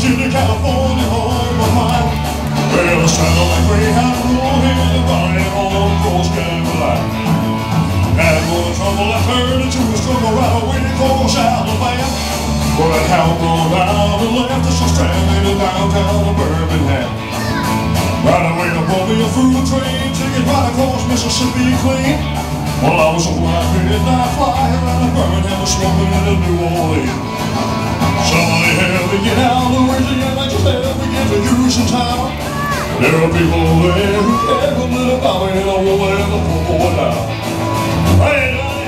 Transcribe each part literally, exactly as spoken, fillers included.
Virginia, California, home of mine. Well, it's kind of like Greyhound rolling and running on across Caroline. And for the trouble I turned into a struggle right away across Alabama. Well, that hound rolled out and left us stranded in downtown Birmingham. Right away above me a through train, taking right across Mississippi clean. Well, I was a white midnight flyer out of Birmingham, smoking into New Orleans. Somebody had me get out of Louisiana, just had me get to Houston town. There are people there who care a little about me, and I won't let the poor boy down. Hey,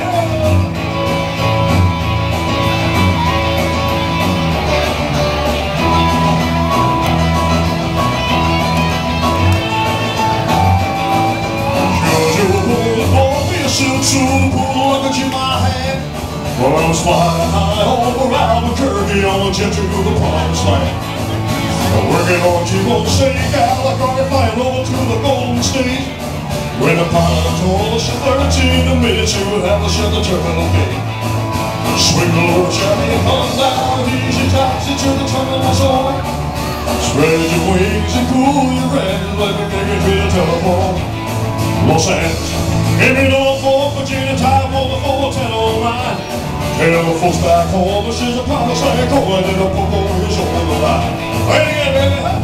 soon pull like a in my hand. Well, I was flying high over Albuquerque on a jet to the promised land. Working on T-Bone Steak, California, flying over to the Golden State. When the pilot told us in thirteen minutes you would have to shut the terminal gate. Swing the lower chassis and come down, easy taxi to the terminal zone. Spread your wings and cool your engine, let me take you to the telephone. Los Angeles, give me no for Virginia, time for the four ten oh nine. Tell the folks back home, this is a promise I ain't going, and the popo is on the line. Hey, yeah, baby.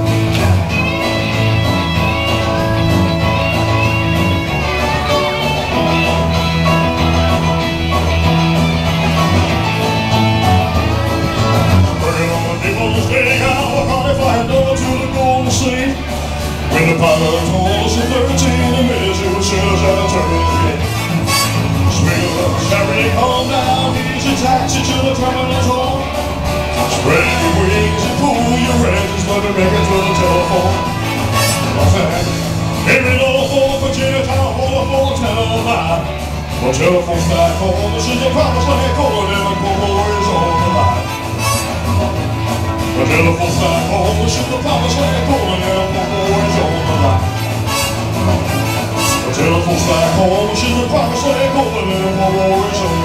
Working on the people's day, California, flying down to the Golden State. When the pilot told us in thirteen minutes it would send us at a terminal gate. Swing of the chariot, calm down, easy taxi to the terminal zone. Spread your wings and pull your engines, let me make it to the telephone. Los Angeles, give me no for Virginia, town for the four ten oh nine. Well, telephone's back home, this is the promised land, calling in the popo is on the line. The telephone's back home, this is the promised land, calling in the popo is on the line. The telephone's back home, this is the promised land, calling in the popo is on the line.